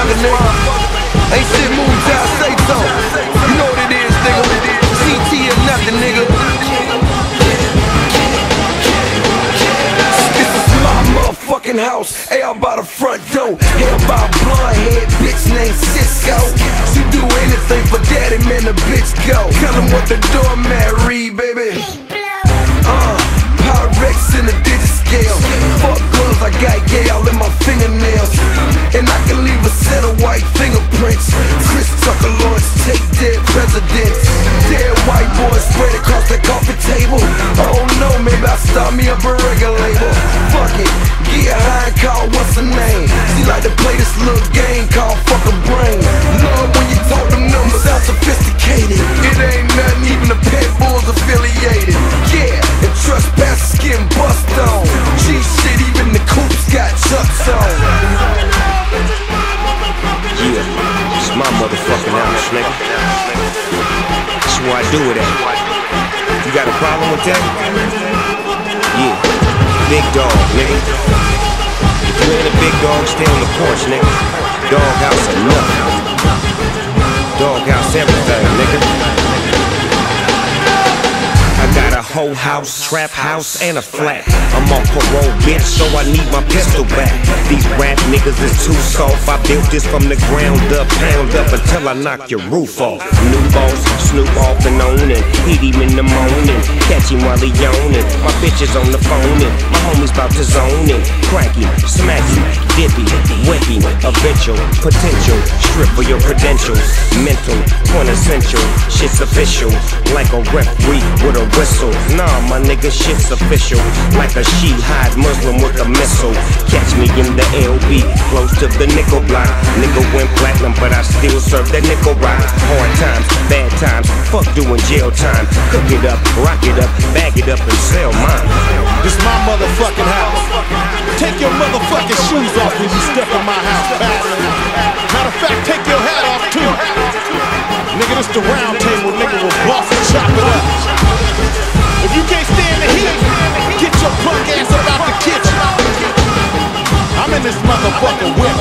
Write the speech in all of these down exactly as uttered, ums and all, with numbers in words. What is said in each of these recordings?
motherfucker, nigga. Ain't shit moved till I say so. You know what it is, nigga. C T or nothing, nigga. This is my motherfucking house. Hey, out by the front door. Hell by a blonde head bitch named Cisco. She do anything for daddy, man, the bitch go. Tell him what the doormat read, baby. Uh, Pyrex in the digit scale. Fuck gloves, I got Yale in my fingernails. And I can leave a set of white fingerprints. Chris Tucker, Lawrence Tate, dead presidents. Dead white boys spread across the coffee table. I don't know, maybe I'll start me up a record label. Fuck it, get high and call what's her name. She like to play this little game called fuck a brain. Love when you talk them numbers, sound sophisticated. It ain't nothing, even the pit bulls affiliated. Yeah, and trespassers getting bust on. G shit, even the coops got chucks on. Yeah, it's my motherfucking house, nigga. That's where I do it at. You got a problem with that? Yeah, big dog, nigga. If you ain't a big dog, stay on the porch, nigga. Dog house enough. Dog house everything, nigga. I got a whole house, trap house, and a flat. I'm on parole, bitch, so I need my pistol back. These rap niggas is too soft. I built this from the ground up, pound up until I knock your roof off. New boss, Snoop off and on and hit him in the morning. Catch him while he yawning. My bitch is on the phone and my homie's about to zone it. Crack him, smack him, dip him, whip him. Eventual, potential, strip for your credentials. Mental, quintessential, shit's official. Like a referee with a whistle. Nah, my nigga, shit's official. Like a she-hide Muslim with a missile. Catch me in the L B, close to the nickel block. Nigga went platinum, but I still serve that nickel rock. Hard times, bad times, fuck doing jail time. Cook it up, rock it up, bag it up and sell mine. This my motherfucking house. Take your motherfucking shoes off when you step in my house, bastard. Matter of fact, take your hat off too. Nigga, this the round table, nigga, will boss and chop it up. If you can't stand the heat, get your punk ass up out the kitchen. I'm in this motherfucking whip.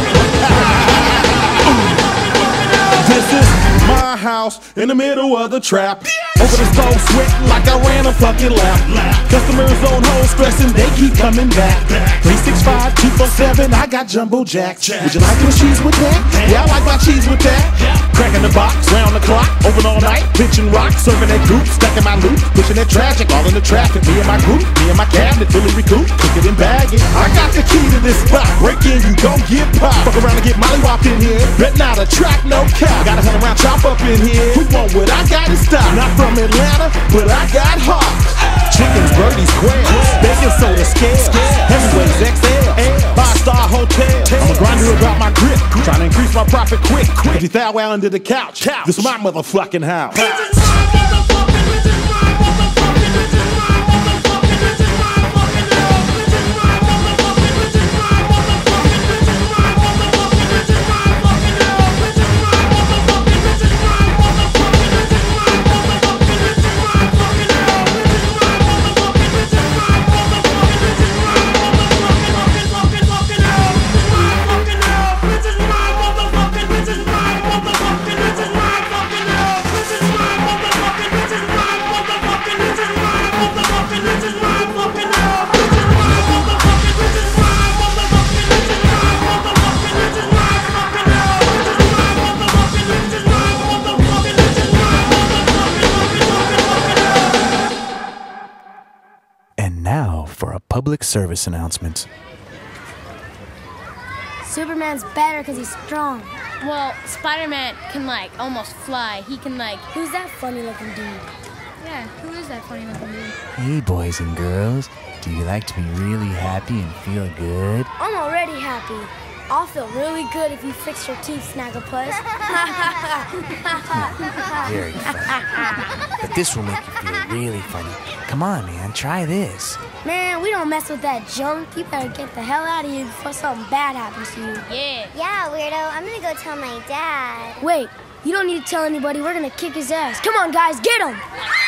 This is my house in the middle of the trap. Over the stove sweating like I ran a fucking lap. Customers on hold stressing, they keep coming back. three six five, two four seven, I got jumbo jacks. Would you like your cheese with that? Yeah, I like my cheese with that. Cracking the box, round the clock, open all night, pitching rock, serving that goop, stacking my loot, pushing that tragic, all in the traffic. Me and my group, me and my cabinet, fully recouped, cook it and bag it. I got the key to this spot, break in, you gon' get popped. Fuck around and get mollywopped in here, bet not attract no cop. Got a hundred round chop up in here, who want what I got to stop? Not from Atlanta, but I got heart. Chickens, birdies, squares, bacon soda, scales, heavyweights, X L, five-star hotel. I'm a grinder about my grip, trying to increase my profit quick. If you thou well under the couch, this is my motherfucking house. Public service announcement. Superman's better because he's strong. Well, Spider-Man can, like, almost fly. He can, like... Who's that funny-looking dude? Yeah, who is that funny-looking dude? Hey, boys and girls. Do you like to be really happy and feel good? I'm already happy. I'll feel really good if you fix your teeth, Snagglepuss. Very funny. But this will make you feel really funny. Come on, man, try this. Man, we don't mess with that junk. You better get the hell out of here before something bad happens to you. Yeah. Yeah, weirdo. I'm gonna go tell my dad. Wait, you don't need to tell anybody. We're gonna kick his ass. Come on, guys, get him!